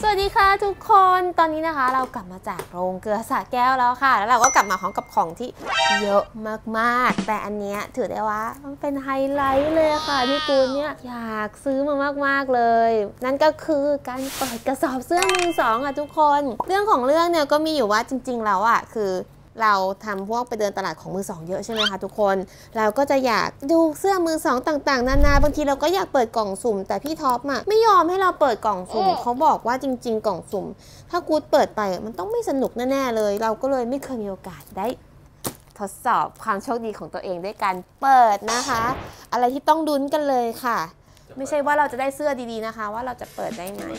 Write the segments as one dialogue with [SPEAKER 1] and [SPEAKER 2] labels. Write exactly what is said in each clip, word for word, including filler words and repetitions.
[SPEAKER 1] สวัสดีค่ะทุกคนตอนนี้นะคะเรากลับมาจากโรงเกลือสระแก้วแล้วค่ะแล้วเราก็กลับมาพร้อมกับของที่เยอะมากๆแต่อันเนี้ยถือได้ว่ามันเป็นไฮไลท์เลยค่ะที่กูเนี่ยอยากซื้อมามากๆเลยนั่นก็คือการเปิดกระสอบเสื้อมือสองอ่ะทุกคนเรื่องของเรื่องเนี่ยก็มีอยู่ว่าจริงๆแล้วอ่ะคือเราทำพวกไปเดินตลาดของมือสองเยอะใช่ไหมคะทุกคนเราก็จะอยากดูเสื้อมือสองต่างๆนานาบางทีเราก็อยากเปิดกล่องสุ่มแต่พี่ท็อปอ่ะไม่ยอมให้เราเปิดกล่องสุ่มเขาบอกว่าจริงๆกล่องสุ่มถ้ากูเปิดไปมันต้องไม่สนุกแน่ๆเลยเราก็เลยไม่เคยมีโอกาสได้ทดสอบความโชคดีของตัวเองด้วยการเปิดนะคะอะไรที่ต้องลุ้นกันเลยค่ะไม่ใช่ว่าเราจะได้เสื้อดีๆนะคะว่าเราจะเปิดได้ไหม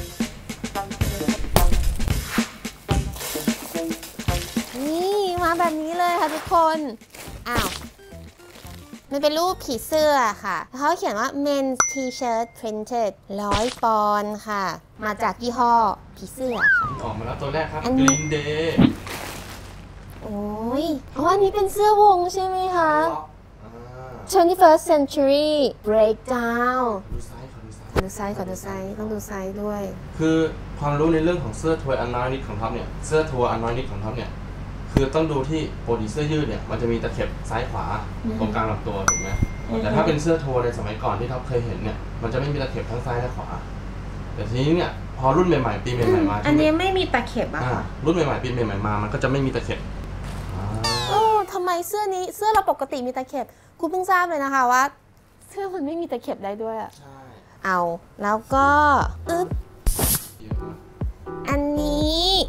[SPEAKER 1] นี่มาแบบนี้เลยค่ะทุกคนอ้าวมันเป็นรูปผีเสื้อค่ะเขาเขียนว่า men's t-shirt printed ร้อยปอนด์ค่ะมาจากยี่ห้อผีเสื้อค่ะ
[SPEAKER 2] ออกมาแล้วตัวแรกครับ Green Day
[SPEAKER 1] โอ้ยอ๋ออันนี้เป็นเสื้อวงใช่ไหมคะtwenty-first century breakdown
[SPEAKER 2] ดูไซส์ขอดูไซส์
[SPEAKER 1] ขอดูไซส์ขอดูไซส์ต้องดูไซส์ด้วย
[SPEAKER 2] คือความรู้ในเรื่องของเสื้อทัวร์อันน้อยนิดของท็อปเนี่ยเสื้อทัวร์อันน้อยนิดของท็อปเนี่ยคือต้องดูที่ปกติเสื้อยืดเนี่ยมันจะมีตะเข็บซ้ายขวาตรงกลางลำตัวถูกไหมแต่ถ้าเป็นเสื้อทัวร์ในสมัยก่อนที่ท็อปเคยเห็นเนี่ยมันจะไม่มีตะเข็บทั้งซ้ายและขวาแต่ทีนี้เนี่ยพอรุ่นใหม่ๆปีใหม่ๆมา
[SPEAKER 1] อันนี้ไม่มีตะเข็บอะค่ะ
[SPEAKER 2] รุ่นใหม่ๆปีใหม่ๆมามันก็จะไม่มีตะเข็บ
[SPEAKER 1] โอ้ทำไมเสื้อนี้เสื้อเราปกติมีตะเข็บกูเพิ่งทราบเลยนะคะว่าเสื้อมันไม่มีตะเข็บได้ด้วยอะเอาแล้วก็อึ๊บอันนี้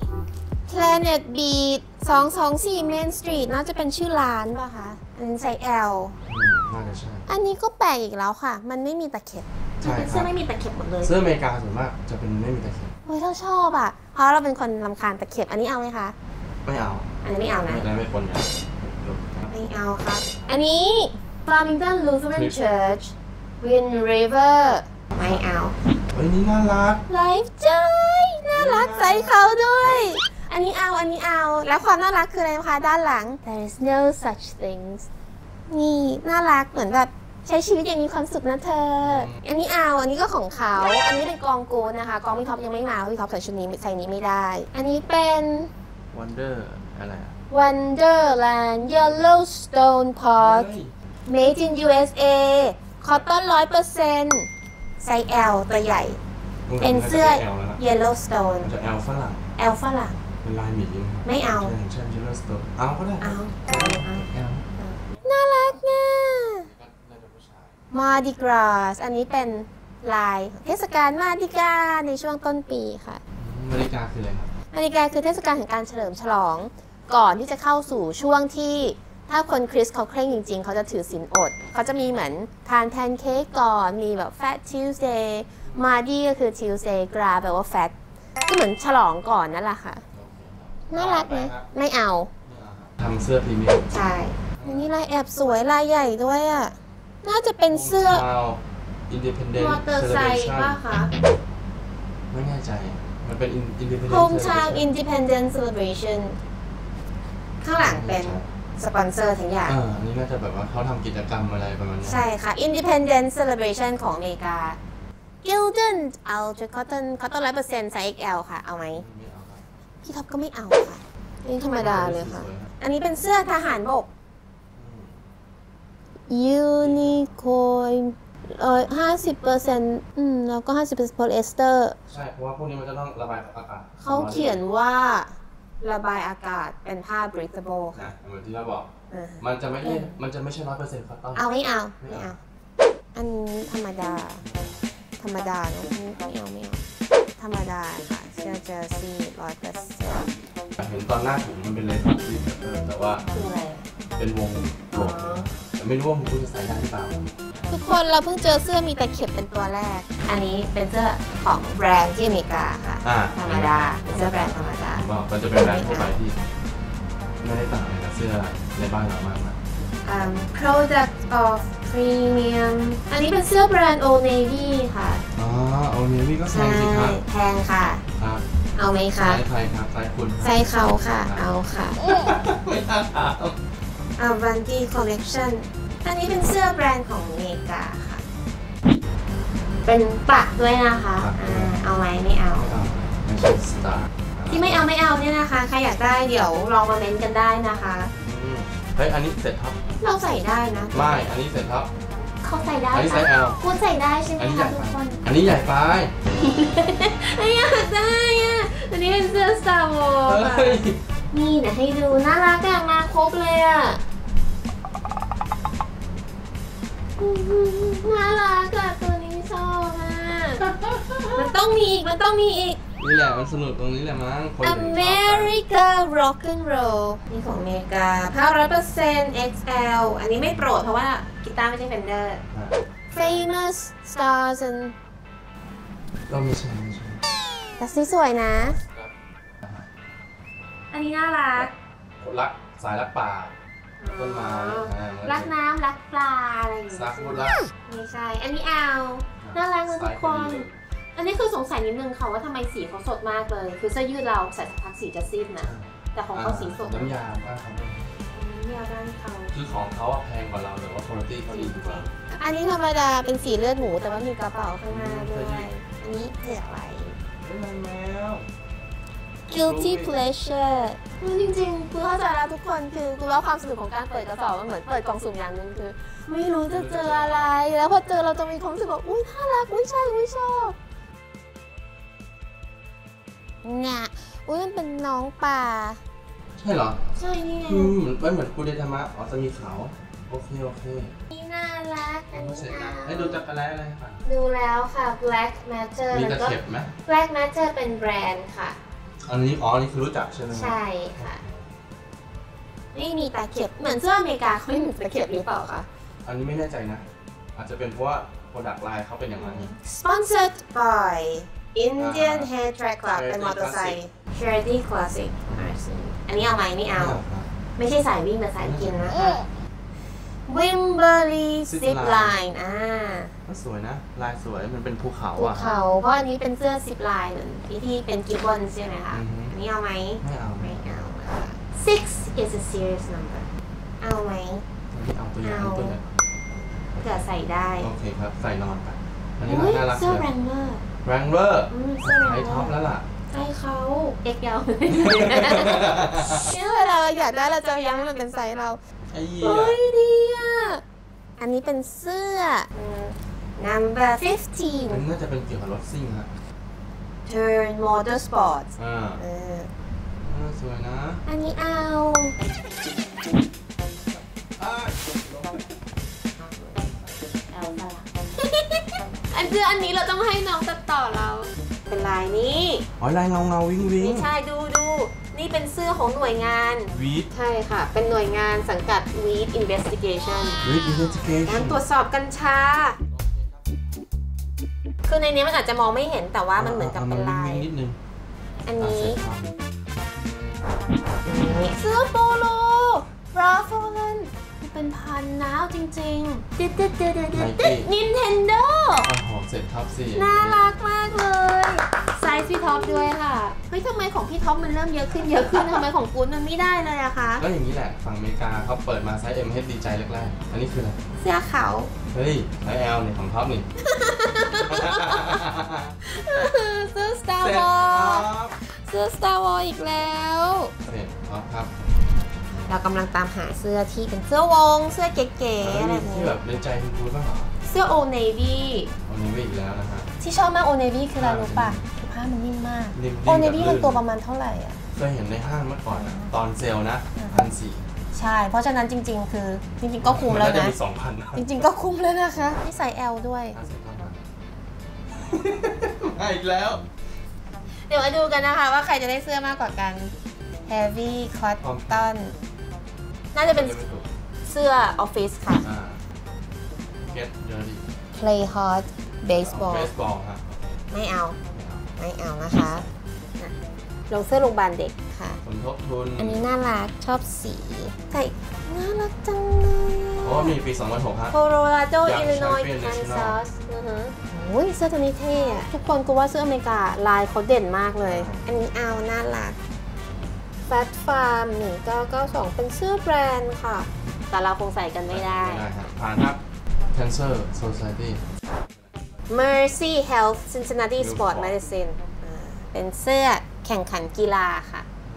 [SPEAKER 1] Planet Beat สองสองสี่ Main Street น่าจะเป็นชื่อร้านป่ะคะอันนี้ไซส์ L
[SPEAKER 2] น่าจะใช่
[SPEAKER 1] อันนี้ก็แปลกอีกแล้วค่ะมันไม่มีตะเข็บเสื้อไม่มีตะเข็บหมดเลย
[SPEAKER 2] เสื้ออเมริกาส่วนมากจะเป็นไม่มีตะเข็บ
[SPEAKER 1] เฮ้ยเราชอบอ่ะเพราะเราเป็นคนรำคาญตะเข็บอันนี้เอาไหมคะ
[SPEAKER 2] ไม่เอา
[SPEAKER 1] อันนี้ไม่เอานะ
[SPEAKER 2] ไม่ควรอย่า
[SPEAKER 1] ไม่เอาครับอันนี้ Farmington Lutheran Church Wind River ไม่เอา
[SPEAKER 2] เฮ้ยนี่น่ารัก
[SPEAKER 1] ไลฟ์ใจน่ารักใจเขาด้วยอันนี้เอาอันนี้เอาแล้วความน่ารักคืออะไรคะด้านหลัง There is no such things นี่น่ารักเหมือนแบบใช้ชีวิตอย่างมีความสุขนะเธออันนี้เอาอันนี้ก็ของเขาอันนี้เป็นกองกูนะคะกองพี่ท็อปยังไม่มาพี่ท็อปใส่ชุดนี้ใส่นี้ไม่ได้อันนี้เป็น
[SPEAKER 2] Wonder อะไร
[SPEAKER 1] Wonderland Yellowstone Park Made in ยู เอส เอ Cotton ร้อยเปอร์เซ็นต์ไซส์ L ตัวใหญ่เป็นเสื้อ Yellowstone
[SPEAKER 2] จะ L ฝรั่ง
[SPEAKER 1] L ฝรั่ง
[SPEAKER 2] เป็นลายหมี
[SPEAKER 1] ไม่เอา
[SPEAKER 2] ใช่ Yellowstone เอาก็ได้
[SPEAKER 1] เอาเอาน่ารักง่ะ Mardi Gras อันนี้เป็นลายเทศกาลมาดิกาในช่วงต้นปีค่ะ
[SPEAKER 2] มาดิกาคืออะไรครับ
[SPEAKER 1] มาดิกาคือเทศกาลแห่งการเฉลิมฉลองก่อนที่จะเข้าสู่ช่วงที่ถ้าคนคริสต์เขาเคร่งจริงๆเขาจะถือศีลอดเขาจะมีเหมือนทานแพนเค้กก่อนมีแบบ Fat Tuesday Mardi ก็คือ Tuesday Gras แปลว่า Fat ก็เหมือนฉลองก่อนนั่นแหละค่ะน่ารักไหมไม่เอา
[SPEAKER 2] ทำเสื้อพรีเมียม
[SPEAKER 1] ใช่อันนี้ลายแอบสวยลายใหญ่ด้วยอ่ะน่าจะเป็นเสื้อ
[SPEAKER 2] Independent
[SPEAKER 1] มอเตอร์ไซค์ป่ะคะ
[SPEAKER 2] ไม่แน่ใจมันเป็น Independent
[SPEAKER 1] Hometown Independent Celebration ข้างหลังเป็นสปอนเซอร์ทั้งอย่าง
[SPEAKER 2] อ่านี่น่าจะแบบว่าเขาทำกิจกรรมอะไรประมาณนี้
[SPEAKER 1] ใช่ค่ะ Independent Celebration ของอเมริกา Gildan Ultra Cotton Cotton ร้อยเปอร์เซ็นต์ไซส์ เอ็กซ์ แอล ค่ะเอาไหมพี่ท็อปก็ไม่เอาค่ะนี่ธรรมดาเลยค่ะอันนี้เป็นเสื้อทหารบก Unicorn เออห้าสิบเปอร์เซ็นต์อืมแล้วก็ห้าสิบเปอร์เซ็นต์โพลีเอสเตอร์
[SPEAKER 2] ใช่เพราะว่าพวกนี้มันจะต้องระบายอากาศ
[SPEAKER 1] เขาเขียนว่าระบายอากาศเป็นผ้า breathable ค่ะ
[SPEAKER 2] เหมือนที่เราบอกมันจะไม่ใช่มันจะไม่ใช่ร้อยเปอร์เซ็นต์คอตตอน
[SPEAKER 1] เอาไม่เอาไม่เอาอันนี้ธรรมดาธรรมดาเนอะไม่เอาไม่เอาธรรมดาค่ะเสื้อเจอร์ซี่ร้อยเปอร์เซ็นต์
[SPEAKER 2] เห็นตอนหน้าถุงมันเป็นเลสของที่แต่ว่าเป็นวงกลมแต่ไม่รู้ว่าคุณจะใส่ได้หรือเปล่า
[SPEAKER 1] ทุกคนเราเพิ่งเจอเสื้อมีตะเข็บเป็นตัวแรกอันนี้เป็นเสื้อของแบรนด์ที่อเมริกาค่ะธรรมดาเป็นเสื้อแบรนด์ธรรมดา
[SPEAKER 2] มันจะเป็นแบรนด์ทั่วไปที่ไม่ได้ต่างอะไรกับเสื้อในบ้านเรามากนะ
[SPEAKER 1] Product of Premium อันนี้เป็นเสื้อแบรนด์ Old Navy ค่ะ
[SPEAKER 2] อ๋อ Old Navy ก็แพงสิครับ
[SPEAKER 1] แพงค่ะ
[SPEAKER 2] ครับ
[SPEAKER 1] เอาไหมคะ
[SPEAKER 2] ใช่ใครครับใช่คุณ
[SPEAKER 1] ใช่เขาค่ะเอาค่ะ
[SPEAKER 2] ไม่น่าถาม
[SPEAKER 1] Avanti Collection อันนี้เป็นเสื้อแบรนด์ของอเมริกาค่ะเป็นปักด้วยนะคะเอาไหมไม่เอา
[SPEAKER 2] สตาร์
[SPEAKER 1] ที่ไม่เอาไม่เอาเนี่ยนะคะใครอยากได้เดี๋ยวลองมาเม้นกันได้นะคะ
[SPEAKER 2] เฮ้ยอันนี้เสร็จครับ
[SPEAKER 1] เราใส่ได้นะ
[SPEAKER 2] ไม่อันนี้เสร็จครับ
[SPEAKER 1] เขาใส่ได้
[SPEAKER 2] อันนี้ไซส์ L
[SPEAKER 1] คุณใส่ได้ใช่ไหมคะทุกคน
[SPEAKER 2] อันนี้ใหญ่ไป
[SPEAKER 1] ไม่อยากได้อ่ะอันนี้เป็นเสื้อ Star Wars นี่เดี๋ยวให้ดูน่ารักอ่ะมาครบเลยอ่ะน่ารักอ่ะตัวนี้ชอบอ่ะมันต้องมีอีกมันต้องมีอีก
[SPEAKER 2] นี่แหละมันสนุกตรงนี้แหละมั้งคน
[SPEAKER 1] America Rock and Roll นี่ของอเมริกา ห้าร้อยเปอร์เซ็นต์ เอ็กซ์ แอล อันนี้ไม่โปรดเพราะว่ากีตาร์ไม่ใช่ Fender Famous Stars and
[SPEAKER 2] เราไม่ใช่ไม่ใช่
[SPEAKER 1] แต่สีสวยนะอันนี้น่ารัก
[SPEAKER 2] รักสายรักป่าต้นไม้
[SPEAKER 1] รักน้ำรักปลาอะไรอย่างเงี้ย
[SPEAKER 2] รักพูดรัก
[SPEAKER 1] ไม่ใช่อันนี้เอาน่ารักนะทุกคนอันนี้คือสงสัยนิดนึงค่ะว่าทำไมสีเขาสดมากเลยคือเสื้อยืดเราใส่สักพักสีจะซีดนะแต่ของเขาสีสด
[SPEAKER 2] น้ำยาบ้านเขา
[SPEAKER 1] น้ำยาบ้านเขา
[SPEAKER 2] คือของเขาแพงกว่าเราแต่ว่าคุณภาพเขาดีกว่า
[SPEAKER 1] อันนี้ธรรมดาเป็นสีเลือดหมูแต่ว่ามีกระเป๋าข้างหน้าด้วยอันนี้เสื้ออะไร
[SPEAKER 2] เป็นแมว
[SPEAKER 1] guilty pleasure จริงๆคือเข้าใจแล้วทุกคนคือคือว่าความสนุกของการเปิดกระสอบมันเหมือนเปิดกล่องสุ่มอย่างนึงคือไม่รู้จะเจออะไรแล้วพอเจอเราจะมีความรู้สึกว่าอุ้ยน่ารักอุ้ยใช่อุ้ยชอบงะอุ้ยมันเป็นน้องป่า
[SPEAKER 2] ใช่เหรอ
[SPEAKER 1] ใช่นี่ไง
[SPEAKER 2] อืมมันเหมือนกูเดธรรมะอ๋อจะมีขาวโอเคโอเค
[SPEAKER 1] นี่น่ารักอันนี้
[SPEAKER 2] ให้ดูจักรแร้อะไรค่ะ
[SPEAKER 1] ดูแล้วค่ะ Black Matter
[SPEAKER 2] มีตะเข็บไหม
[SPEAKER 1] Black Matter เป็นแบรนด์ค่ะ
[SPEAKER 2] อันนี้อ๋อนี่คือรู้จักใช่ไหม
[SPEAKER 1] ใช่ค่ะไม่มีตะเข็บเหมือนเสื้ออเมริกาเขาไม่มีตะเข็บหรือเปล่าคะ
[SPEAKER 2] อันนี้ไม่แน่ใจนะอาจจะเป็นเพราะว่า product line เขาเป็นอย่างนั้น
[SPEAKER 1] Sponsored by Indian Hair Track Club and Motorcycle Charity Classic อันนี้เอาไหมไม่เอาไม่ใช่สายวิ่งแต่สายกินนะคะ Wimberley Zip Line อ่า
[SPEAKER 2] สวยนะลายสวยมันเป็นภูเขา
[SPEAKER 1] อ่ะภูเขาเพราะอันนี้เป็นเสื้อ Zip Line เหมือนที่ที่เป็นกิบบอนใช่ไหมคะอันนี้เอาไหม
[SPEAKER 2] ไม่เอา
[SPEAKER 1] ไม่เอาค่ะ six is a serious number เอาไหม
[SPEAKER 2] เอาตัวอย่างตัวนี้
[SPEAKER 1] เผื่อใส่ได้
[SPEAKER 2] โอเคครับใส่นอนไปอันนี้น่ารัก
[SPEAKER 1] เสื้อ Wrangler
[SPEAKER 2] Wrangler ใส่ท็อปแล้วล่ะ
[SPEAKER 1] ให้เขาเอ็กซ์ แอล เนี่ยเวลาเราอยากได้เราจะย้ำมันเป็นไซส์เรา
[SPEAKER 2] ไอ้เหี้
[SPEAKER 1] ยดีอ่ะอันนี้เป็นเสื้อ number fifteen
[SPEAKER 2] มันน่าจะเป็นเกี่ยวกับรถซิ่งฮะ
[SPEAKER 1] Turn Motorsport
[SPEAKER 2] อ่าเออสวยนะ
[SPEAKER 1] อันนี้เอาเอาละอันเสื้ออันนี้เราต้องให้น้องตัดต่อเราเป็นลายนี้
[SPEAKER 2] อ๋อลายเงาเงาวิงวิง
[SPEAKER 1] ไม่ใช่ดูดูนี่เป็นเสื้อของหน่วยงาน
[SPEAKER 2] วีด
[SPEAKER 1] ใช่ค่ะเป็นหน่วยงานสังกัด Weed Investigation
[SPEAKER 2] Weed Investigation
[SPEAKER 1] การตรวจสอบกัญชาคือในนี้มันอาจจะมองไม่เห็นแต่ว่ามันเหมือนกับเป็นลาย
[SPEAKER 2] นิดนึง
[SPEAKER 1] อันนี้เสื้อโปโลราฟอลันเป็นพันน้าวจริงๆติดติดติดติดติด Nintendo
[SPEAKER 2] ของเซ็ตท็อปสี่
[SPEAKER 1] น่ารักมากเลยไซส์พี่ท็อปด้วยค่ะเฮ้ยทำไมของพี่ท็อปมันเริ่มเยอะขึ้นเยอะขึ้นทำไมของกู๊ดมันไม่ได้เลยอะคะ
[SPEAKER 2] ก็อย่างนี้แหละฝั่งอเมริกาเขาเปิดมาไซส์ M ให้ดีใจแรกๆอันนี้คืออะไร
[SPEAKER 1] เสื้อขาว
[SPEAKER 2] เฮ้ยไซส์ L เนี่ยของท็อปนี่
[SPEAKER 1] เสื้อ Star Wars เสื้อ Star Wars อีกแล้ว
[SPEAKER 2] เสร็จครับ
[SPEAKER 1] เรากำลังตามหาเสื้อที่เป็นเสื้อวงเสื้อเก๋ๆอะไรแบบนี้
[SPEAKER 2] ที่แบบในใจคุณพูดป่ะ
[SPEAKER 1] เสื้อ Old Navy
[SPEAKER 2] Old Navy อีกแล้วนะฮะ
[SPEAKER 1] ที่ชอบมาก Old Navy คืออะไรรู้ป่ะคือผ้ามันนิ่มมาก Old Navy มันตัวประมาณเท่าไหร่อ่ะ
[SPEAKER 2] เคยเห็นในห้างเมื่อก่อนอ่ะตอนเซลนะพันสี่
[SPEAKER 1] ใช่เพราะฉะนั้นจริงๆคือจริงๆก็คุ้มแล้วนะ
[SPEAKER 2] สองพัน
[SPEAKER 1] จริงๆก็คุ้มแล้วนะคะนี่ใส่ L ด้วย
[SPEAKER 2] มาอีกแล้ว
[SPEAKER 1] เดี๋ยวมาดูกันนะคะว่าใครจะได้เสื้อมากกว่ากัน Heavy Cottonน่าจะเป็นเสื้อออฟฟิศค่ะ
[SPEAKER 2] Get dirty
[SPEAKER 1] Play hard baseball
[SPEAKER 2] baseball ฮะ
[SPEAKER 1] ไม่เอาไม่เอานะคะลงเสื้อโรงพยาบาลเด็กค่ะ
[SPEAKER 2] สมทบทุน
[SPEAKER 1] อันนี้น่ารักชอบสีใส่น่ารักจังเลย
[SPEAKER 2] โอ้มีปีสองพันหกฮะ
[SPEAKER 1] Colorado Illinois Kansas โอ้ยเสื้อตัวนี้เท่ทุกคนกูว่าเสื้ออเมริกาลายเขาเด่นมากเลยอันนี้เอาน่ารักFat Farm หนึ่งเก้าเก้าสองเป็นเสื้อแบรนด์ค่ะแต่เราคงใส่กันไม่ได้
[SPEAKER 2] ไม่ได้ครับผ่านครับ Cancer Society
[SPEAKER 1] Mercy Health Cincinnati Sport Medicine เป็นเสื้อแข่งขันกีฬาค่ะ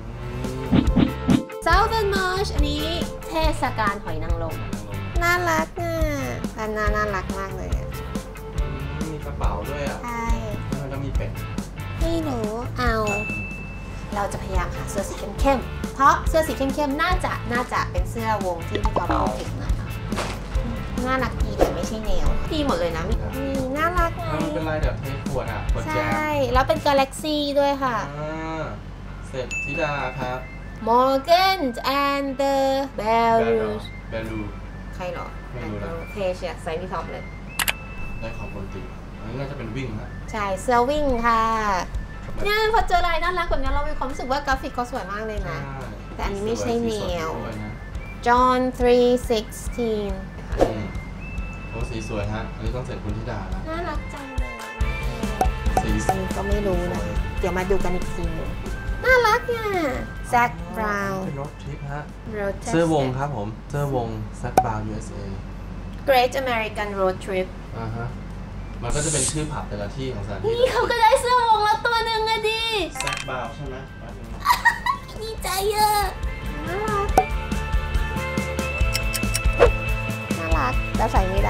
[SPEAKER 1] Southern March อันนี้เทศกาลหอยนางรมน่ารักอ่ะร้านน่าน่ารักมากเลยอ่ะ
[SPEAKER 2] มีกระเป๋าด้วยอ่ะ
[SPEAKER 1] ใช่
[SPEAKER 2] แล้วก็มีเป็ด
[SPEAKER 1] ไม่รู้เอา เราจะพยายามหาเสื้อสีเข้มๆเพราะเสื้อสีเข้มๆน่าจะน่าจะเป็นเสื้อวงที่พี่กอล์ฟพูดถึงนะคะน่ารักดีแต่ไม่ใช่แนวดีหมดเลยนะมีน่ารักไง
[SPEAKER 2] มันเป็นลายแบบเทขวดอ่ะขวด
[SPEAKER 1] ใช
[SPEAKER 2] แจม่
[SPEAKER 1] แล้วเป็นกาแล็กซี่ด้วยค่ะ
[SPEAKER 2] อ่าเสร็จธิดาครับ
[SPEAKER 1] Morgan and the
[SPEAKER 2] แบ
[SPEAKER 1] Bells
[SPEAKER 2] แบลู
[SPEAKER 1] ใครหรอ
[SPEAKER 2] ไม่รู้นะ
[SPEAKER 1] เทเชียใส่พี่ท็อปเลย
[SPEAKER 2] ได้ของคนตีอันนี้น่าจะเป็นวิ่งนะ
[SPEAKER 1] ใช่เสื้อวิ่งค่ะเนี่ยพอเจอลายน่ารักแบบนี้เรามีความรู้สึกว่ากราฟิกเขาสวยมากเลยนะ แต่อันนี้ไม่ใช่แนว John สาม สิบหก
[SPEAKER 2] อืมโอ้สีสวยฮะ อันนี้ต้องเสร็จคุณธิดาแล้ว
[SPEAKER 1] น่ารักจังเลย
[SPEAKER 2] สีส
[SPEAKER 1] อันนี้ก็ไม่รู้นะ เดี๋ยวมาดูกันอีกทีหนึงน่ารักอ่ะ Zac Brown
[SPEAKER 2] เป็นรถทริปฮะ
[SPEAKER 1] Road
[SPEAKER 2] เสื้อวงครับผม เสื้อวง Zac Brown ยู เอส เอ
[SPEAKER 1] Great American Road Trip
[SPEAKER 2] อ่าฮะ มันก็จะเป็นชื่อผับแต่ละที่ของสถานที่
[SPEAKER 1] นี่เขาก็ได้เสื้อวงแล้วตัวหนึ่งอะดิ
[SPEAKER 2] Zac Brown ใช่ไหม
[SPEAKER 1] ดีใจเยอะน่ารักน่ารักแต่ใส่ไม่ได้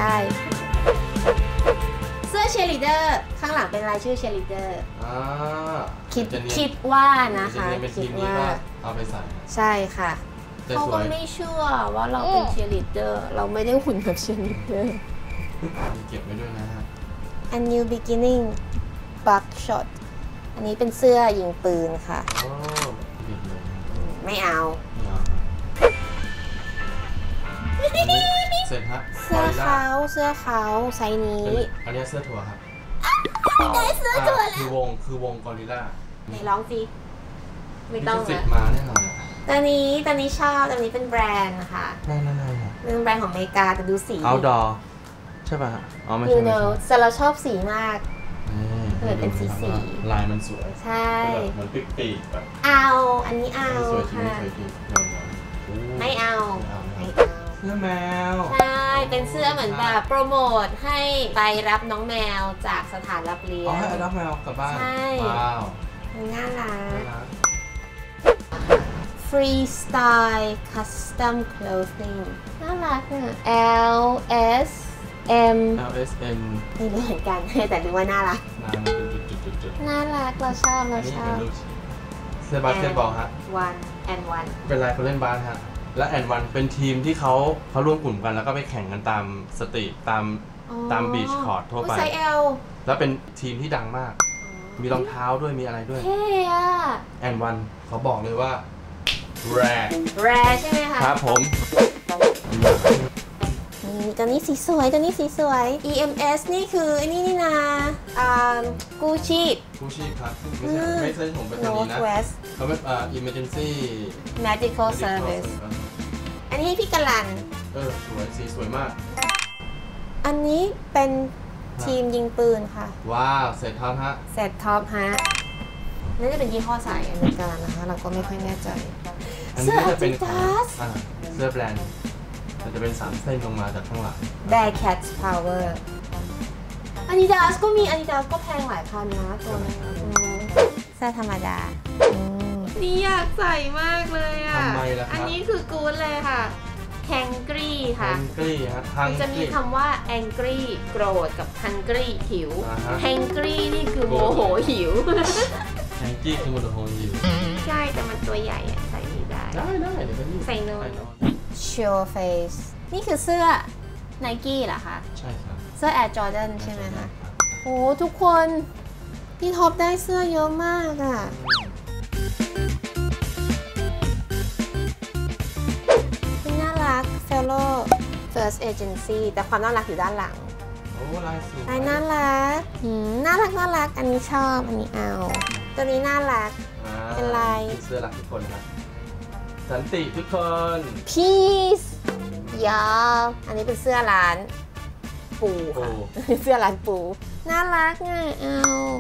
[SPEAKER 1] เสื้อเชียร์ลีดเดอร์ข้างหลังเป็นลายชื่อเชียร์ลีดเดอร์
[SPEAKER 2] อ่า
[SPEAKER 1] คิด
[SPEAKER 2] จะเนียน
[SPEAKER 1] คิดว่านะ
[SPEAKER 2] จะ
[SPEAKER 1] คะ
[SPEAKER 2] เนียนเป็น
[SPEAKER 1] คิ
[SPEAKER 2] ที
[SPEAKER 1] ด
[SPEAKER 2] มนี้
[SPEAKER 1] ว่า
[SPEAKER 2] ก็เอาไปใส่
[SPEAKER 1] ใช่ค่ะ
[SPEAKER 2] แต่
[SPEAKER 1] เขา
[SPEAKER 2] สว
[SPEAKER 1] ก็
[SPEAKER 2] ย
[SPEAKER 1] ไม่เชื่อว่าเราเป็นเชียร์ลีดเดอร์เราไม่ได้หุ่นแบบเชียร์ลีดเดอร์
[SPEAKER 2] เก็บไว้ด้วยนะฮะ
[SPEAKER 1] A new beginning buckshot อันนี้เป็นเสื้อยิงปืนค่ะ
[SPEAKER 2] โอ้เด็ดเลย
[SPEAKER 1] ไม่เอา
[SPEAKER 2] ไม่เอาเสร็จฮะ
[SPEAKER 1] เสื้อเขาเสื้อเขาไซส์นี้
[SPEAKER 2] อันนี้เสื้อถั่วครับ
[SPEAKER 1] ได้เสื้อตัว
[SPEAKER 2] อ่า
[SPEAKER 1] แล้
[SPEAKER 2] คือ
[SPEAKER 1] ว
[SPEAKER 2] วงคือวงกอริลล่า
[SPEAKER 1] ไหนร้องสิไม่ต้อง
[SPEAKER 2] สิท
[SPEAKER 1] นะ
[SPEAKER 2] ธิ์มาแน่นอน
[SPEAKER 1] ตอนนี้ตอนนี้ชอบตอนนี้เป็นแบรนด์นะคะ
[SPEAKER 2] นั่นนั่นนั่น
[SPEAKER 1] เป็นแบรนด์ของอเมริกาแต่ดูสี
[SPEAKER 2] outdoor ใช่ป่ะอ๋อไม่
[SPEAKER 1] you
[SPEAKER 2] ใช่ไม่
[SPEAKER 1] know
[SPEAKER 2] ใช่
[SPEAKER 1] แต่เราชอบสีมาก
[SPEAKER 2] นี่
[SPEAKER 1] เออเป็นสีสี
[SPEAKER 2] ลายมันสวย
[SPEAKER 1] ใช่
[SPEAKER 2] แบบเหมือนปีกปีกๆแบบ
[SPEAKER 1] เอาอันนี้เอา
[SPEAKER 2] สวยจริง
[SPEAKER 1] ค่ะ
[SPEAKER 2] สวยจริงยอมยอมโอ้
[SPEAKER 1] ไม่เอา
[SPEAKER 2] ไม่
[SPEAKER 1] ไม่
[SPEAKER 2] เอา
[SPEAKER 1] เอา
[SPEAKER 2] เสื้อแมว
[SPEAKER 1] ใช่ เป็นเสื้อเหมือนแบบโปรโมทให้ไปรับน้องแมวจากสถานรับเลี้ย
[SPEAKER 2] อ๋อง ให้รับแมวกลับบ้าน
[SPEAKER 1] ใช่
[SPEAKER 2] ว้าว
[SPEAKER 1] น่ารั
[SPEAKER 2] น่าก รัก
[SPEAKER 1] Freestyle Custom Clothing น่ารักอ่ะ L S M
[SPEAKER 2] L S M
[SPEAKER 1] ไม่รู้เหมือนกัน แต่ดูว่าน่ารัก
[SPEAKER 2] นายมันเป็นจุดๆๆ
[SPEAKER 1] น่ารักเราชอบ
[SPEAKER 2] ๆ
[SPEAKER 1] เรา
[SPEAKER 2] อันนี้
[SPEAKER 1] ชอ
[SPEAKER 2] เป็น
[SPEAKER 1] บ
[SPEAKER 2] ลูกชิ้นเสื้อบาสเกตบอลฮะ
[SPEAKER 1] one and one
[SPEAKER 2] เป็นลายคนเล่นบาสฮะ และแอนวันเป็นทีมที่เขาเขาร่วมกลุ่มกันแล้วก็ไปแข่งกันตามสตรีทตาม ตาม beach court ทั่วไป
[SPEAKER 1] ไซส์ L
[SPEAKER 2] แล้วเป็นทีมที่ดังมาก มีรองเท้าด้วยมีอะไรด้วย
[SPEAKER 1] เท่อะ
[SPEAKER 2] แอนวันเขาบอกเลยว่า แร
[SPEAKER 1] แรใช่ไหมคะ
[SPEAKER 2] ครับผม
[SPEAKER 1] นี่ตัวนี้สีสวยตัวนี้สีสวย E M S นี่คือไอ้นี่นี่นะอ่ากูชิ
[SPEAKER 2] กู้ชีพครับไม่ใช่ไม่ใช่ผมเป็นคนนี้นะ
[SPEAKER 1] Northwest
[SPEAKER 2] เขาเป็นอ่า emergency
[SPEAKER 1] Medical Service อันนี้พี่กัลลัน
[SPEAKER 2] เออสวยสีสวยมาก
[SPEAKER 1] อันนี้เป็นทีมยิงปืนค่ะ
[SPEAKER 2] ว้าว เสร็จครับฮะ
[SPEAKER 1] เซตท็อปฮะน่าจะเป็นยี่ห้อสายอเมริกานะคะ เราก็ไม่ค่อยแน่ใจ
[SPEAKER 2] อัน
[SPEAKER 1] เสื้
[SPEAKER 2] นี้
[SPEAKER 1] อ
[SPEAKER 2] จะเป็นของ
[SPEAKER 1] Adidas
[SPEAKER 2] อ่าเสื้อแบรนด์มันจะเป็นสามเส้นลงมาจากข้างหลัง
[SPEAKER 1] Bearcats Power Adidas ก็มี Adidas ก็แพงหลายพันนะตัวนึงเสื้อธรรมดานี่อยากใส่มากเลยอ่ะ
[SPEAKER 2] ทำไมล่ะครับ
[SPEAKER 1] อันนี้คือกู๊ดเลยค่ะ Hangry ค่ะ
[SPEAKER 2] ฮังกี้ฮะฮั
[SPEAKER 1] มัน
[SPEAKER 2] ง
[SPEAKER 1] จะมี
[SPEAKER 2] กี้
[SPEAKER 1] คำว่า angry โกรธกับ hungry หิว
[SPEAKER 2] อ่าฮะ
[SPEAKER 1] hangry นี่คือโมโหหิว
[SPEAKER 2] ฮังกี้คือมูลโฮอยู่
[SPEAKER 1] ใช่แต่มันตัวใหญ่อะใส่ไม่ได้
[SPEAKER 2] ได้ได้เดี๋ยวไปนี่
[SPEAKER 1] ใส่โน้ต Show Face นี่คือเสื้อ Nike เหรอคะ
[SPEAKER 2] ใช่ครับ
[SPEAKER 1] เสื้อ Air Jordan ใช่ไหมคะโอ้ทุกคนพี่ท็อปได้เสื้อเยอะมากอะนี่น่ารัก Fellow First Agency แต่ความน่ารักอยู่ด้านหลัง
[SPEAKER 2] โอ้ลายสวย
[SPEAKER 1] ลายน่ารักหืมน่ารักน่ารัก อันนี้ชอบ อันนี้เอา ตัวนี้น่ารัก
[SPEAKER 2] อ่า
[SPEAKER 1] เป็นลาย
[SPEAKER 2] เสื้อรักทุกคนครับสันติทุกคน
[SPEAKER 1] Peace ยาวอันนี้เป็นเสื้อร้านปู
[SPEAKER 2] โอ้
[SPEAKER 1] ค่ะ เสื้อร้านปู น่ารักอ่ะเอา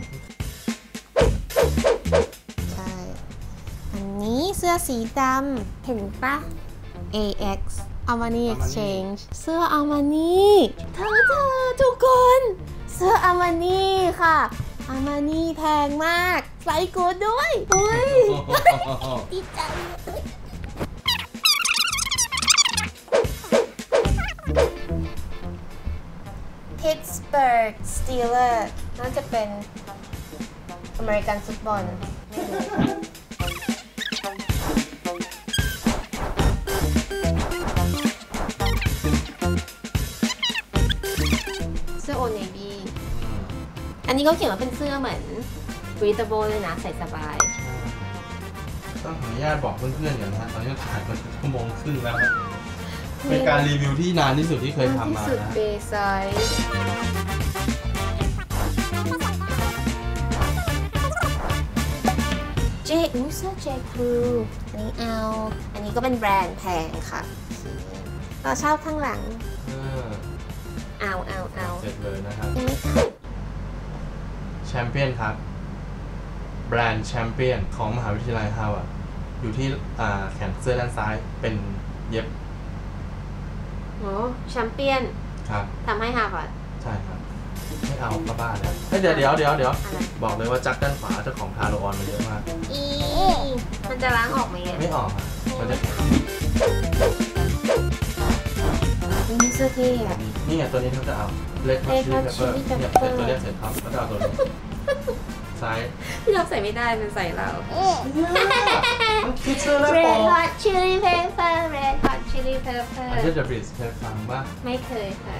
[SPEAKER 1] ใช่ อันนี้เสื้อสีดำเห็นปะ A X Armani Exchange เสื้อ Armani เธอเธอทุกคน เสื้อ Armani ค่ะอามานี่แพงมากไซส์กูดด้วยอุ้ยดีใจพิตสเบิร์กสตีลเลอร์น่าจะเป็นอเมริกันฟุตบอลเสื้อโอเนวี่อันนี้เขาเขียนว่าเป็นเสื้อเหมือน breathable เลยนะใส่สบาย
[SPEAKER 2] ต้องขออนุญาตบอกเพื่อนๆอย่างนะตอนนี้ถ่ายมาชั่วโมงครึ่งแล้วเป็นการรีวิวที่นานที่สุดที่เคยทำมา
[SPEAKER 1] ที่สุด
[SPEAKER 2] นะ
[SPEAKER 1] เบย์ไซส์เจอูเสื้อเจครูอันนี้เอาอันนี้ก็เป็นแบรนด์แพงค่ะเราชอบข้างหลังเอาเอาเอา
[SPEAKER 2] เสร็จเลยนะครับแชมเปี้ยนครับแบรนด์แชมเปี้ยนของมหาวิทยาลัยฮาร์วาร์ดอยู่ที่แขนเสื้อด้านซ้ายเป็นเย็บ
[SPEAKER 1] โอ้แชมเปี้ยน
[SPEAKER 2] ครับ
[SPEAKER 1] ทำให้ฮาร์วาร์ด
[SPEAKER 2] ใช่ครับไม่เอาก็บ้าแล้วเดี๋ยวเดี๋ยวเดี๋ยวเดี๋ยวบอกเลยว่าจักด้านขวาเจ้าของทาโรออนมาเยอะมาก
[SPEAKER 1] อีมันจะล้างออกไหม
[SPEAKER 2] ไม่ออกอ่ะมันจะ
[SPEAKER 1] นี่เสื้อที่อ่ะ
[SPEAKER 2] นี่ไงตัวนี้เขาจะเอาเล็กฮอตชิลลี่เพปเปอร์เนี่ยเสร็จตัวเนี้ยเสร็จครับแล้วจะเอาตัวนี้ซ้าย
[SPEAKER 1] พี่เราใส่ไม่ได้มันใส่เรา
[SPEAKER 2] มันคิดเสื้อแล้วปอ
[SPEAKER 1] Red Hot Chili Pepper Red Hot Chili Pepper
[SPEAKER 2] อันนี้จะบริสเคยฟังป่ะ
[SPEAKER 1] ไม่เคยค่ะ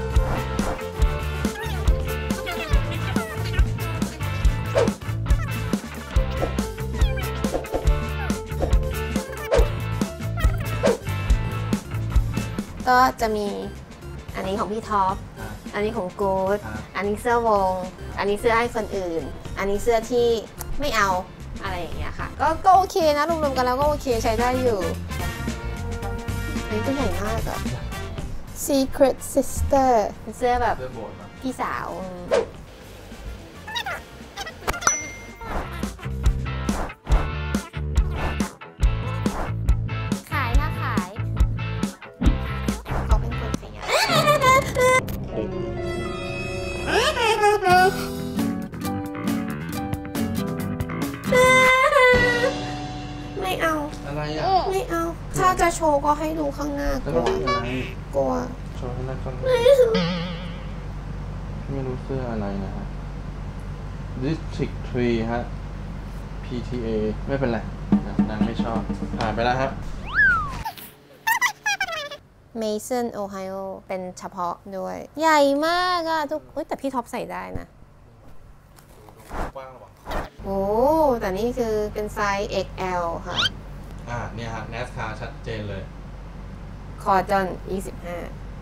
[SPEAKER 1] ก็จะมีอันนี้ของพี่ท็อปอันนี้ของกู๊ดอันนี้เสื้อวงอันนี้เสื้อให้คนอื่นอันนี้เสื้อที่ไม่เอาอะไรอย่างเงี้ยค่ะก็ก็โอเคนะรวมๆกันแล้วก็โอเคใช้ได้อยู่อันนี้ก็ใหญ่มากอะ Secret Sister เสื้อแบบพี่สาวขายนะขายเขาเป็นคนขยันไม่เอา
[SPEAKER 2] อะไรอ่ะ
[SPEAKER 1] ไม่เอาถ้าจะโชว์ก็ให้ดูข้างหน้ากลัวกลัว
[SPEAKER 2] โชว์ข้างหน้าข้างหน้าไม่รู้เสื้ออะไรนะฮะ District สามฮะ พี ที เอ ไม่เป็นไรนางไม่ชอบผ่านไปแล้วครับ
[SPEAKER 1] Mason Ohio เป็นเฉพาะด้วยใหญ่มากอะทุกแต่พี่ท็อปใส่ได้นะโอ้แต่นี่คือเป็นไซส์ เอ็กซ์ แอล ค่ะ
[SPEAKER 2] อ่าเนี่ยฮะ NASCAR ชัดเจนเลย
[SPEAKER 1] คอจอนยี่สิบห้า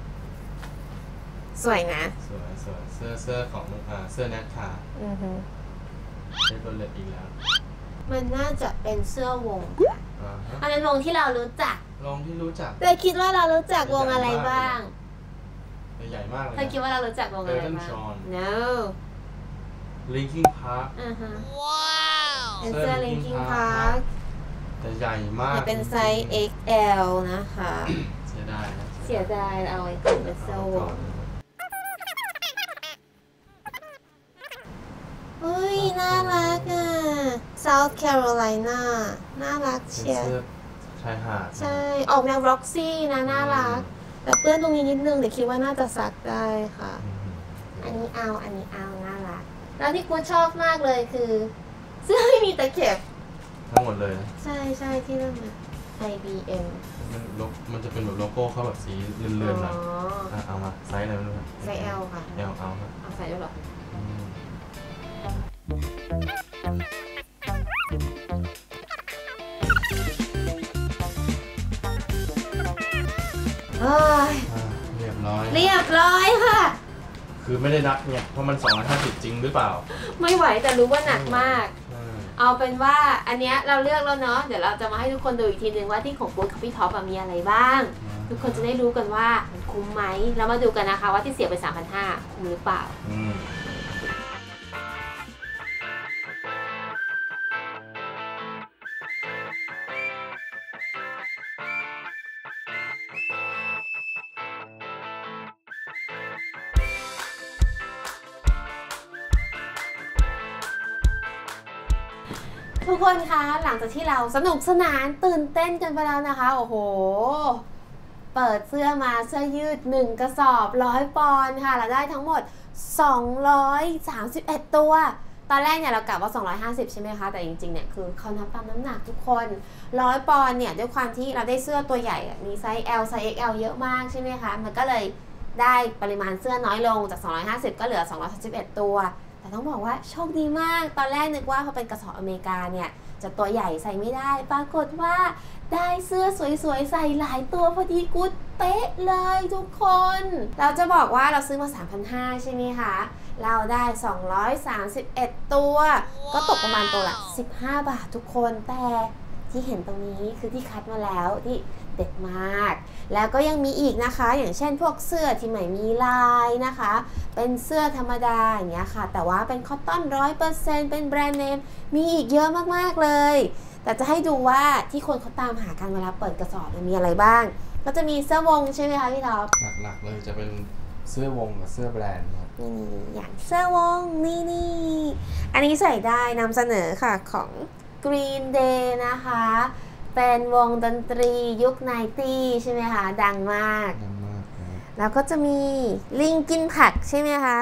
[SPEAKER 1] สวยนะ
[SPEAKER 2] สวยสวยเสื้อเสื้อของอ่าเสื้อ NASCAR
[SPEAKER 1] อือฮึ
[SPEAKER 2] ใช้ตัวเล็กอีกแล้ว
[SPEAKER 1] มันน่าจะเป็นเสื้อวงค่ะอันนั้นวงที่เรารู้จัก
[SPEAKER 2] วงที่รู้จัก
[SPEAKER 1] แต่คิดว่าเรารู้จักวงอะไรบ้าง
[SPEAKER 2] ใหญ่มากเลย
[SPEAKER 1] เธอคิดว่าเรารู้จักวงอะไรบ้าง No
[SPEAKER 2] Linkin Park
[SPEAKER 1] อ่าฮะว้าวเป็นเสื้อ Linkin Park
[SPEAKER 2] แต่ใหญ่มาก
[SPEAKER 1] เป็นไซส์ เอ็กซ์ แอล นะคะ
[SPEAKER 2] เสียดายนะ
[SPEAKER 1] เสียดายเอาไว้เป็นเสื้อวงเฮ้ยน่ารักอ่ะ South Carolina น่ารักเชียร์
[SPEAKER 2] ชายหาด
[SPEAKER 1] ใช่ออกแนว Roxy นะน่ารักแต่เปื้อนตรงนี้นิดนึงแต่คิดว่าน่าจะซักได้ค่ะอันนี้เอาอันนี้เอาน่ารักแล้วที่กูชอบมากเลยคือเสื้อไม่มีตะเข็บ
[SPEAKER 2] ทั้งหมดเลย
[SPEAKER 1] ใช่ใช่ที่นั่นนะ ไอ บี เอ็ม
[SPEAKER 2] มันมันจะเป็นแบบโลโก้เขาแบบสีเลื่อนๆหน่อยเอามาไซส์อะไรไม่รู้
[SPEAKER 1] ไซส์ L ค่ะ
[SPEAKER 2] L เอาครับ
[SPEAKER 1] เอาใส่ด้วยหรอ
[SPEAKER 2] เรียบร้อย
[SPEAKER 1] เรียบร้อยค่ะ
[SPEAKER 2] คือไม่ได้นับเนี่ยเพราะมันสองร้อยห้าสิบจริงหรือเปล่า
[SPEAKER 1] ไม่ไหวแต่รู้ว่าหนักมากเอาเป็นว่าอันเนี้ยเราเลือกแล้วเนาะเดี๋ยวเราจะมาให้ทุกคนดูอีกทีนึงว่าที่ของกู๊ดกับพี่ท็อปมีอะไรบ้างทุกคนจะได้รู้กันว่าคุ้มไหมแล้วมาดูกันนะคะว่าที่เสียไป สามพันห้าร้อย คุ้มหรือเปล่าทุกคนคะหลังจากที่เราสนุกสนานตื่นเต้นกันไปแล้วนะคะโอ้โหเปิดเสื้อมาเสื้อยืดหนึ่งกระสอบร้อยปอนด์ค่ะเราได้ทั้งหมดสองร้อยสามสิบเอ็ดตัวตอนแรกเนี่ยเรากะว่าสองร้อยห้าสิบใช่ไหมคะแต่จริงๆเนี่ยคือเขานับตามน้ำหนักทุกคนร้อยปอนด์เนี่ยด้วยความที่เราได้เสื้อตัวใหญ่มีไซส์ L ไซส์ เอ็กซ์ แอล เยอะมากใช่ไหมคะมันก็เลยได้ปริมาณเสื้อน้อยลงจากสองร้อยห้าสิบก็เหลือสองร้อยสามสิบเอ็ดตัวแต่ต้องบอกว่าโชคดีมากตอนแรกนึกว่าพอเป็นกระสอบอเมริกาเนี่ยจะตัวใหญ่ใส่ไม่ได้ปรากฏว่าได้เสื้อสวยๆใส่หลายตัวพอดีกู๊ดเป๊ะเลยทุกคนเราจะบอกว่าเราซื้อมา สามพันห้าร้อย ใช่ไหมคะเราได้สองร้อยสามสิบเอ็ดตัวก็ตกประมาณตัวละสิบห้าบาททุกคนแต่ที่เห็นตรงนี้คือที่คัดมาแล้วที่เด็ดมากแล้วก็ยังมีอีกนะคะอย่างเช่นพวกเสื้อที่ไม่มีลายนะคะเป็นเสื้อธรรมดาอย่างเงี้ยค่ะแต่ว่าเป็นคอตตอน ร้อยเปอร์เซ็นต์ เป็นแบรนด์เนมมีอีกเยอะมากๆเลยแต่จะให้ดูว่าที่คนเขาตามหากันเวลาเปิดกระสอบมีอะไรบ้างก็จะมีเสื้อวงใช่ไหมคะพี่ท็อป
[SPEAKER 2] หลักๆเลยจะเป็นเสื้อวงกับเสื้อแบรนด์ครับ
[SPEAKER 1] นี่อย่างเสื้อวงนี่นี่อันนี้ใส่ได้นำเสนอค่ะของ Green Day นะคะเป็นวงดนตรียุคไนตี้ใช่ไหมคะดังมาก
[SPEAKER 2] ดังมาก
[SPEAKER 1] แล้วก็จะมี Linkin Park ใช่ไหมคะ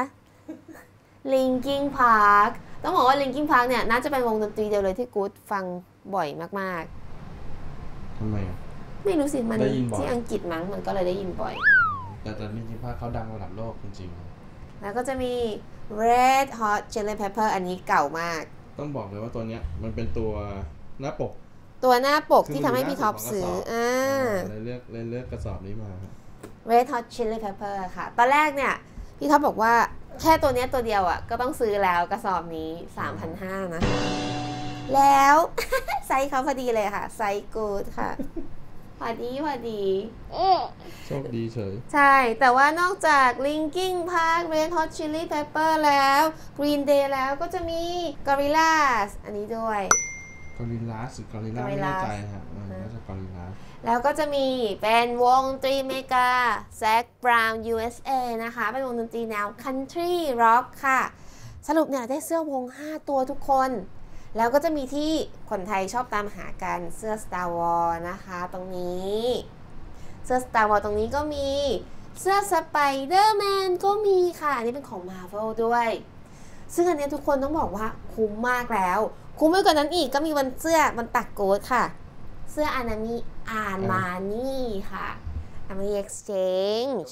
[SPEAKER 1] Linkin Park ต้องบอกว่า Linkin Park เนี่ยน่าจะเป็นวงดนตรีเดียวเลยที่กู๊ดฟังบ่อยมาก
[SPEAKER 2] ๆทำไมอ่ะ
[SPEAKER 1] ไม่รู้สิมันที่อังกฤษมั้งมันก็เลยได้ยินบ่อย
[SPEAKER 2] แต่แต่ Linkin Park เขาดังระดับโลกจริง
[SPEAKER 1] ๆแล้วก็จะมี Red Hot Chili Pepper อันนี้เก่ามาก
[SPEAKER 2] ต้องบอกเลยว่าตัวเนี้ยมันเป็นตัวหน้าปก
[SPEAKER 1] ตัวหน้าปกที่ทำให้พี่ท็อปซื้ออ่า
[SPEAKER 2] เลยเลือกเลยเลือกกระสอบนี้มา
[SPEAKER 1] Red Hot Chili Pepper ค่ะตอนแรกเนี่ยพี่ท็อปบอกว่าแค่ตัวนี้ตัวเดียวอ่ะก็ต้องซื้อแล้วกระสอบนี้ สามพันห้าร้อย นะแล้ว ไซส์เขาพอดีเลยค่ะไซส์กู๊ดค่ะพอดีพอดี
[SPEAKER 2] โชคดีเฉย
[SPEAKER 1] ใช่แต่ว่านอกจาก Linkin Park Red Hot Chili Pepper แล้ว Green Day แล้วก็จะมี Gorillaz อันนี้ด้วย
[SPEAKER 2] Gorillaz หรือ Gorillaz ไม่แน่ใจครับน่าจะ Gorillaz
[SPEAKER 1] แล้วก็จะมีเป็นวงดนตรีอเมริกา Zac Brown ยู เอส เอ นะคะเป็นวงดนตรีแนว Country Rock ค่ะสรุปเนี่ยได้เสื้อวงห้าตัวทุกคนแล้วก็จะมีที่คนไทยชอบตามหากันเสื้อ Star Wars นะคะตรงนี้เสื้อ Star Wars ตรงนี้ก็มีเสื้อ Spider-Man ก็มีค่ะอันนี้เป็นของ Marvel ด้วยซึ่งอันนี้ทุกคนต้องบอกว่าคุ้มมากแล้วคุ้มไปกว่านั้นอีกก็มีวันเสื้อวันตักโกดค่ะเสื้ออานามิอาร์มานี่ค่ะอาร์มานี่ Exchange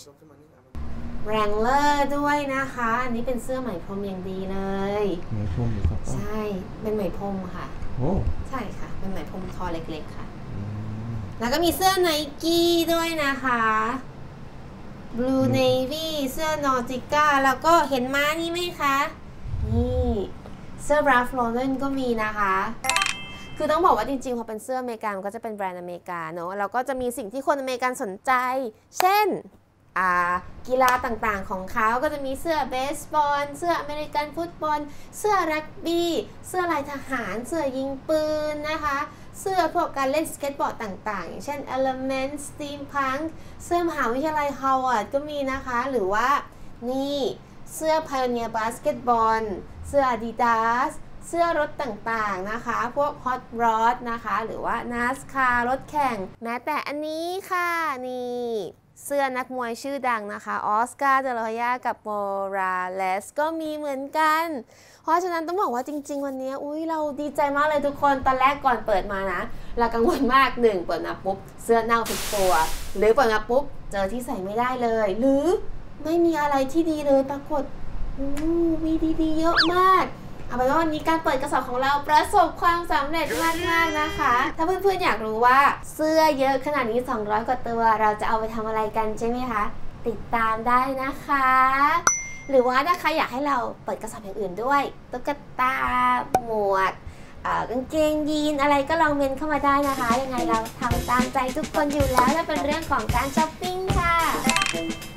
[SPEAKER 1] Wrangler ด้วยนะคะอันนี้เป็นเสื้อไหมพรมอย่างดีเลย
[SPEAKER 2] ไหมพรมหรือครับ
[SPEAKER 1] ใช่เป็นไหมพรมค่ะ
[SPEAKER 2] โอ้
[SPEAKER 1] ใช่ค่ะเป็นไหมพรมทอเล็กๆค่ะแล้วก็มีเสื้อ Nike ด้วยนะคะ Blue Navy เสื้อ Nautica แล้วก็เห็นม้านี่ไหมคะนี่เสื้อ Ralph Lauren ก็มีนะคะคือต้องบอกว่าจริงๆพอเป็นเสื้ออเมริกันก็จะเป็นแบรนด์อเมริกาเนอะแล้วก็จะมีสิ่งที่คนอเมริกันสนใจเช่นกีฬาต่างๆของเขาก็จะมีเสื้อเบสบอลเสื้ออเมริกันฟุตบอลเสื้อรักบี้เสื้อลายทหารเสื้อยิงปืนนะคะเสื้อพวกการเล่นสเก็ตบอร์ดต่างๆอย่างเช่น Element Steampunk เสื้อมหาวิทยาลัยฮาร์วาร์ดก็มีนะคะหรือว่านี่เสื้อ Pioneer Basketball เสื้อ Adidas เสื้อรถต่างๆนะคะพวก Hot Rod นะคะหรือว่า NASCAR รถแข่งแม้แต่อันนี้ค่ะนี่เสื้อนักมวยชื่อดังนะคะออสการ์เดลอยากับโมราเลสก็มีเหมือนกันเพราะฉะนั้นต้องบอกว่าจริงๆวันนี้อุ้ยเราดีใจมากเลยทุกคนตอนแรกก่อนเปิดมานะเรากังวลมากหนึ่งเปิดมาปุ๊บเสื้อเน่าทุกตัวหรือเปิดมาปุ๊บเจอที่ใส่ไม่ได้เลยหรือไม่มีอะไรที่ดีเลยปรากฏอู้มีดีๆเยอะมากเอาเป็นว่าวันนี้การเปิดกระสอบของเราประสบความสำเร็จมากๆนะคะถ้าเพื่อนๆอยากรู้ว่าเสื้อเยอะขนาดนี้สองร้อยกว่าตัวเราจะเอาไปทำอะไรกันใช่ไหมคะติดตามได้นะคะหรือว่าถ้าใครอยากให้เราเปิดกระสอบอย่างอื่นด้วยตุ๊กตาหมวกกางเกงยีนอะไรก็ลองเมนเข้ามาได้นะคะยังไงเราทำตามใจทุกคนอยู่แล้วถ้าเป็นเรื่องของการช้อปปิ้งค่ะ